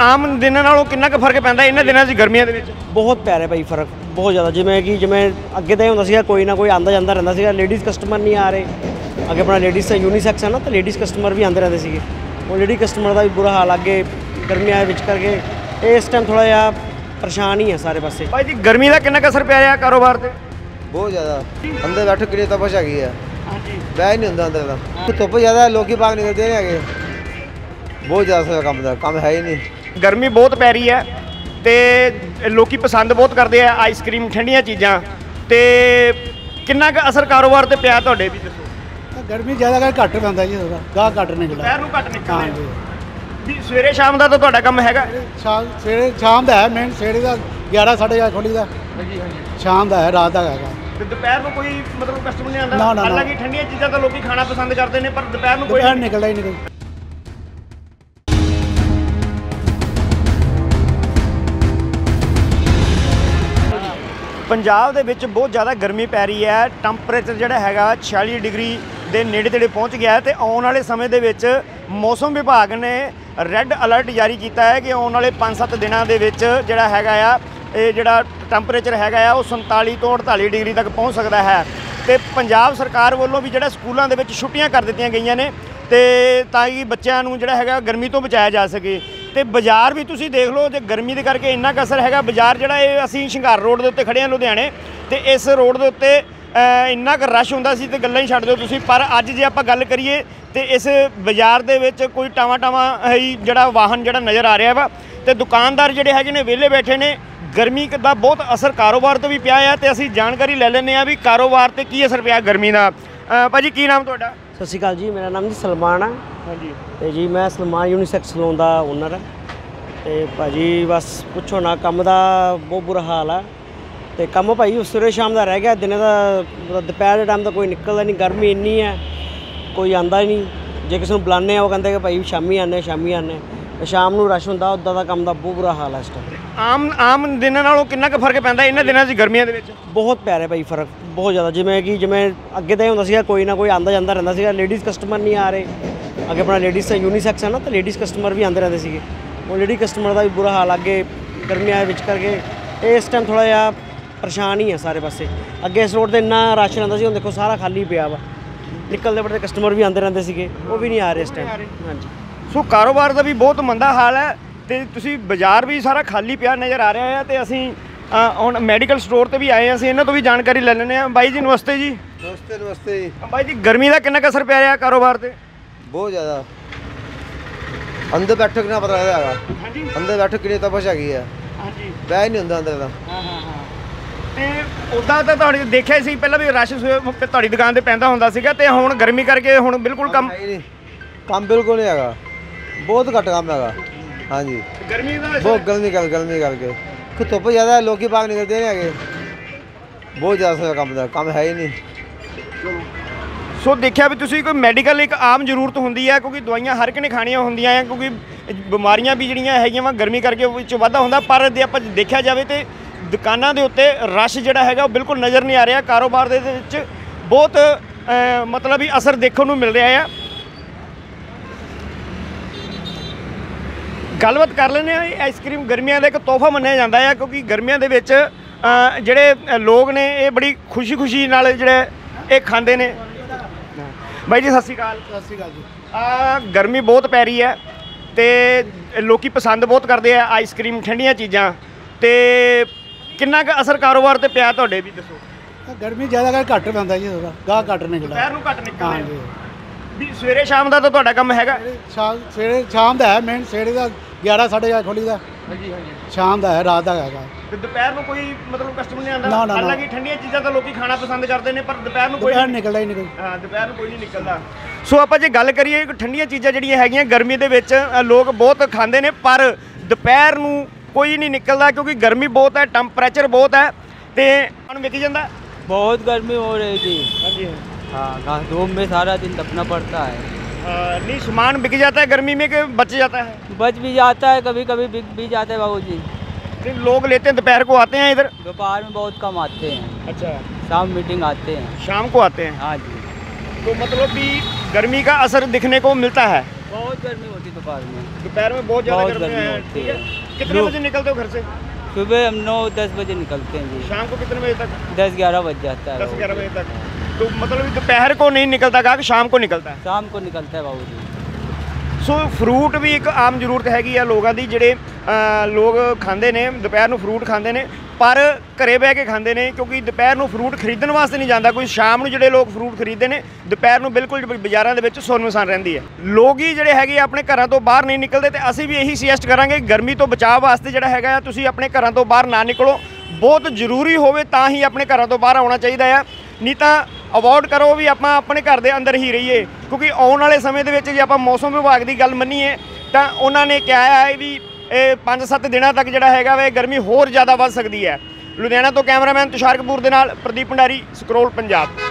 आम दिनों नालों कितना क फर्क पैंदा इन्हां दिनां 'च गर्मियां दे विच? बहुत प्यारा भाई फर्क बहुत ज़्यादा जिमें अगे तो होंदा सीगा कोई ना कोई आंदा जांदा रहिंदा सीगा लेडीज़ कस्टमर नहीं आ रहे अगे अपना लेडीज़ यूनीसैक्स है ना तो लेडीज़ कस्टमर भी आंदे रहंदे सीगे वो लेडी कस्टमर का भी बुरा हाल अगे गर्मियां विच करके इस टाइम थोड़ा जिहा परेशान ही है सारे पासे। भाई जी गर्मी का कितना असर पै रहा कारोबार ते? बहुत ज़्यादा अंदर बैठो कि तपश हैगी है बह नहीं होंदा अंदर का धुप्प ज़्यादा लोग बाहर निकलते नहीं है बहुत ज़्यादा काम है ही नहीं। गर्मी बहुत पै रही है तो लोग पसंद बहुत करते हैं आइसक्रीम ठंडिया चीज़ां तो कितना असर कारोबार से पिया तुहाडे भी दसो? गर्मी ज़्यादा घट पैंदा जी गाह घट निकलदा दोपहर नूं घट निकलदा जी सवेरे शाम का तो तुहाडा काम हैगा? सवेरे शाम का है मेन सवेरे का 11 साढ़े 11 खोली दा शाम का है रात का हैगा ਤੇ ਦੁਪਹਿਰ ਨੂੰ ਕੋਈ ਮਤਲਬ ਕਸਟਮਰ ਨਹੀਂ ਆਉਂਦਾ? ਨਾ ਹਾਲਾਂਕਿ ਠੰਡੀਆਂ ਚੀਜ਼ਾਂ ਤਾਂ ਲੋਕੀ ਖਾਣਾ ਪਸੰਦ ਕਰਦੇ ਨੇ ਪਰ ਦੁਪਹਿਰ ਨੂੰ ਕੋਈ ਨਿਕਲਦਾ ਹੀ ਨਹੀਂ। ਪੰਜਾਬ ਦੇ ਵਿੱਚ ਬਹੁਤ ਜ਼ਿਆਦਾ ਗਰਮੀ ਪੈ ਰਹੀ ਹੈ ਟੈਂਪਰੇਚਰ ਜਿਹੜਾ ਹੈਗਾ 46 ਡਿਗਰੀ ਦੇ ਨੇੜੇ ਤੇੜੇ ਪਹੁੰਚ ਗਿਆ ਤੇ ਆਉਣ ਵਾਲੇ ਸਮੇਂ ਦੇ ਵਿੱਚ ਮੌਸਮ ਵਿਭਾਗ ਨੇ ਰੈੱਡ ਅਲਰਟ ਜਾਰੀ ਕੀਤਾ ਹੈ ਕਿ ਆਉਣ ਵਾਲੇ 5-7 ਦਿਨਾਂ ਦੇ ਵਿੱਚ ਜਿਹੜਾ ਹੈਗਾ ਆ ਇਹ ਜਿਹੜਾ ਟੈਂਪਰੇਚਰ ਹੈਗਾ ਆ ਉਹ 47 ਤੋਂ 48 ਡਿਗਰੀ ਤੱਕ ਪਹੁੰਚ ਸਕਦਾ ਹੈ ਤੇ ਪੰਜਾਬ ਸਰਕਾਰ ਵੱਲੋਂ ਵੀ ਜਿਹੜਾ ਸਕੂਲਾਂ ਦੇ ਵਿੱਚ ਛੁੱਟੀਆਂ ਕਰ ਦਿੱਤੀਆਂ ਗਈਆਂ ਨੇ ਤੇ ਤਾਂ ਕਿ ਬੱਚਿਆਂ ਨੂੰ ਜਿਹੜਾ ਹੈਗਾ ਗਰਮੀ ਤੋਂ ਬਚਾਇਆ ਜਾ ਸਕੇ ਤੇ ਬਾਜ਼ਾਰ ਵੀ ਤੁਸੀਂ ਦੇਖ ਲਓ ਜੇ ਗਰਮੀ ਦੇ ਕਰਕੇ ਇੰਨਾ ਕੁ ਅਸਰ ਹੈਗਾ ਬਾਜ਼ਾਰ ਜਿਹੜਾ ਇਹ ਅਸੀਂ ਸ਼ਿੰਗਾਰ ਰੋਡ ਦੇ ਉੱਤੇ ਖੜੇ ਹਾਂ ਲੁਧਿਆਣੇ ਤੇ ਇਸ ਰੋਡ ਦੇ ਉੱਤੇ ਇੰਨਾ ਕੁ ਰਸ਼ ਹੁੰਦਾ ਸੀ ਤੇ ਗੱਲਾਂ ਹੀ ਛੱਡ ਦਿਓ ਤੁਸੀਂ ਪਰ ਅੱਜ ਜੇ ਆਪਾਂ ਗੱਲ ਕਰੀਏ ਤੇ ਇਸ ਬਾਜ਼ਾਰ ਦੇ ਵਿੱਚ ਕੋਈ ਟਾਵਾਂ ਹੀ ਜਿਹੜਾ ਵਾਹਨ ਜਿਹੜਾ ਨਜ਼ਰ ਆ ਰਿਹਾ ਵਾ ਤੇ ਦੁਕਾਨਦਾਰ ਜਿਹੜੇ ਹੈਗੇ ਨੇ ਵਿਹਲੇ ਬੈਠੇ ਨੇ गर्मी का बहुत असर कारोबार तो भी पिया है तो असी जानकारी ले लेने भी कारोबार ते की असर पिया गर्मी का। भाजी की नाम तुहाडा? सत श्री अकाल जी मेरा नाम जी सलमान है। हाँ जी तो जी मैं सलमान यूनीसैक्स सलून का ओनर है तो भाजी बस पुछो ना काम का बहुत बुरा हाल है तो काम भाई सवेरे शाम का रह गया दिन का दोपहर के टाइम का कोई निकलता नहीं गर्मी इन्नी है कोई आता ही नहीं जे किसी को बुलाने वो कहते कि भाई शामी आने शाम को रश होंदा उदा का काम का बहुत बुरा हाल है इस टाइम। आम दिनों नालों कितना क फर्क पैंदा इन्हां दिनां 'च गर्मियां दे विच? बहुत प्यारा भाई फर्क बहुत ज़्यादा जिमें अगे तो होंदा सीगा कोई ना कोई आंदा जांदा रहिंदा सीगा लेडीज़ कस्टमर नहीं आ रहे अगे अपना लेडीज़ यूनीसैक्स है ना तो लेडीज़ कस्टमर भी आंदे रहंदे सीगे वो लेडी कस्टमर का भी बुरा हाल अगे गर्मियां विच करके इस टाइम थोड़ा जिहा परेशान ही है सारे पासे अगे इस रोड ते इन्ना रश रहिंदा सी हुण देखो सारा खाली पिया वा निकलते बड़े कस्टमर भी आंदे रहंदे सीगे वो भी नहीं आ रहे इस टाइम। हाँ जी सो कारोबार का भी बहुत मंदा हाल है तो तुसी बाजार भी सारा खाली पिया नज़र आ रहा है तो असी हुण मैडिकल स्टोर ते भी आए हैं इन्हां तो भी जानकारी ले लेने बाई जी नमस्ते जी। नमस्ते नमस्ते जी। बाई जी गर्मी का कितना असर पै रहा कारोबार से? बहुत ज़्यादा अंदर बैठो कि पता लगता है अंदर बैठो कि तपश हैगी है बह नहीं होंदा अंदर का उदा तो तुहाडी देखिया सी पहला भी रश तुहाडी दुकान ते पैंदा हुंदा सीगा ते हुण गर्मी करके हुण बिल्कुल काम बिल्कुल नहीं हैगा बहुत घट काम हैगा। हाँ जी गर्मी बहुत गर्मी करके धुप्प ज़्यादा लोग बाहर निकलते नहीं है बहुत ज़्यादा काम है ही नहीं। सो देखिया भी तुसी कोई मैडिकल एक आम जरूरत होंदी है क्योंकि दवाइयां हर एक ने खानियां होंदियां हैं क्योंकि बीमारियां भी जिहड़ियां हैगियां वा गर्मी करके विच वाधा हुंदा पर जे आपां देखिया जावे ते दुकानां दे उत्ते रश जिहड़ा हैगा वो बिल्कुल नज़र नहीं आ रहा कारोबार दे विच बहुत मतलब ही असर देखने को मिल रहा है। गलबात कर लेने आइसक्रीम गर्मियों का एक तोहफा मन्निया जाता है क्योंकि गर्मियों के विच जिहड़े लोग ने ये बड़ी खुशी नाल जिहड़े ये खांदे ने। भाई जी सत श्री अकाल। सत श्री अकाल जी। गर्मी बहुत पै रही है तो लोग पसंद बहुत करते हैं आइसक्रीम ठंडिया चीज़ां तो कितना क असर कारोबार से पिया तुहाडे भी दसो? गर्मी ज़्यादा घट पैंदा जी गाह घट निकलदा दोपहर नूं घट निकलदा भी सवेरे शाम का तो तुहाडा काम हैगा? सवेरे शाम का है मेन सवेरे का 11 साढ़े 11 खोली दा शाम का है रात का हैगा दोपहर को कोई मतलब कस्टमर नहीं आता? हालांकि ठंडिया चीज़ां तो लोग खाना पसंद करते हैं पर दोपहर को कोई निकलदा ही नहीं। हाँ दोपहर को कोई नहीं निकलता। सो आपां जे गल करिए ठंडिया चीज़ां जिहड़ियां हैगियां गर्मी दे विच लोग बहुत खांदे ने पर दोपहर नूं कोई नहीं निकलता क्योंकि गर्मी बहुत है टैंपरेचर बहुत है तो विक जाता बहुत गर्मी हो रही थी। हाँ जी हाँ धूप में सारा दिन तपना पड़ता है। नहीं सामान बिक जाता है गर्मी में कि बच जाता है? बच भी जाता है कभी कभी बिक भी जाता है बाबू जी। लोग लेते हैं दोपहर को आते हैं इधर? दोपहर में बहुत कम आते हैं। अच्छा शाम मीटिंग आते हैं शाम को आते हैं? हाँ जी। तो मतलब भी गर्मी का असर दिखने को मिलता है? बहुत गर्मी होती है दोपहर में। दोपहर में बहुत ज़्यादा बहुत गर्मी गर्मी है, होती ठीक है। है। कितने धूप- बजे निकलते हो घर से? सुबह हम 9-10 बजे निकलते हैं जी। शाम को कितने बजे तक? 10-11 बज जाता है 10-11 बाबूजी। बजे तक। तो मतलब दोपहर को नहीं निकलता गा कि शाम को निकलता है? शाम को निकलता है बाबूजी। ਸੋ ਫਰੂਟ ਵੀ ਇੱਕ ਆਮ ਜ਼ਰੂਰਤ ਹੈਗੀ ਆ ਲੋਕਾਂ ਦੀ, ਜਿਹੜੇ ਲੋਕ ਖਾਂਦੇ ਨੇ ਦੁਪਹਿਰ ਨੂੰ ਫਰੂਟ ਖਾਂਦੇ ਨੇ, ਪਰ ਘਰੇ ਬਹਿ ਕੇ ਖਾਂਦੇ ਨੇ, ਕਿਉਂਕਿ ਦੁਪਹਿਰ ਨੂੰ ਫਰੂਟ ਖਰੀਦਣ ਵਾਸਤੇ ਨਹੀਂ ਜਾਂਦਾ ਕੋਈ। ਸ਼ਾਮ ਨੂੰ ਜਿਹੜੇ ਲੋਕ ਫਰੂਟ ਖਰੀਦਦੇ ਨੇ, ਦੁਪਹਿਰ ਨੂੰ ਬਿਲਕੁਲ ਬਾਜ਼ਾਰਾਂ ਦੇ ਵਿੱਚ ਸੁੰਨਮਸਾਨ ਰਹਿੰਦੀ ਹੈ। ਲੋਕ ਹੀ ਜਿਹੜੇ ਹੈਗੇ ਆਪਣੇ ਘਰਾਂ ਤੋਂ ਬਾਹਰ ਨਹੀਂ ਨਿਕਲਦੇ, ਤੇ ਅਸੀਂ ਵੀ ਇਹੀ ਸੁਜੈਸਟ ਕਰਾਂਗੇ ਗਰਮੀ ਤੋਂ ਬਚਾਅ ਵਾਸਤੇ ਜਿਹੜਾ ਹੈਗਾ ਤੁਸੀਂ ਆਪਣੇ ਘਰਾਂ ਤੋਂ ਬਾਹਰ ਨਾ ਨਿਕਲੋ। ਬਹੁਤ ਜ਼ਰੂਰੀ ਹੋਵੇ ਤਾਂ ਹੀ ਆਪਣੇ ਘਰਾਂ ਤੋਂ ਬਾਹਰ ਆਉਣਾ ਚਾਹੀਦਾ ਆ, ਨਹੀਂ ਤਾਂ ਅਵੋਇਡ ਕਰੋ ਵੀ ਆਪਾਂ ਆਪਣੇ ਘਰ ਦੇ ਅੰਦਰ ਹੀ ਰਹੀਏ। ਕਿਉਂਕਿ ਆਉਣ ਵਾਲੇ ਸਮੇਂ ਦੇ ਵਿੱਚ ਜੇ ਆਪਾਂ ਮੌਸਮ ਵਿਭਾਗ ਦੀ ਗੱਲ ਮੰਨੀਏ ਤਾਂ ਉਹਨਾਂ ਨੇ ਕਿਹਾ ਹੈ ਵੀ ਇਹ 5-7 ਦਿਨਾਂ ਤੱਕ ਜਿਹੜਾ ਹੈਗਾ ਵਾ ਗਰਮੀ ਹੋਰ ਜ਼ਿਆਦਾ ਵੱਧ ਸਕਦੀ ਹੈ। ਲੁਧਿਆਣਾ ਤੋਂ ਕੈਮਰਾਮੈਨ ਤੁਸ਼ਾਰ ਕਪੂਰ ਦੇ ਨਾਲ ਪ੍ਰਦੀਪ ਭੰਡਾਰੀ, ਸਕਰੋਲ ਪੰਜਾਬ।